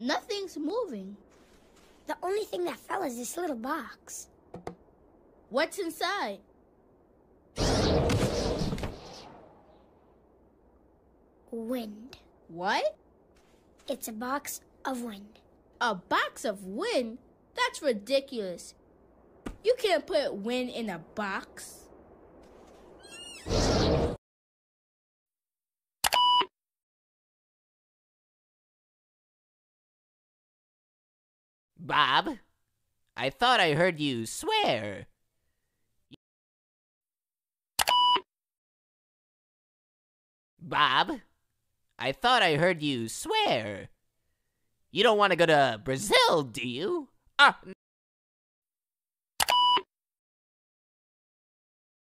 Nothing's moving. The only thing that fell is this little box. What's inside? Wind. What? It's a box of wind. A box of wind? That's ridiculous. You can't put wind in a box. Bob, I thought I heard you swear. Bob, I thought I heard you swear. You don't want to go to Brazil, do you? Ah,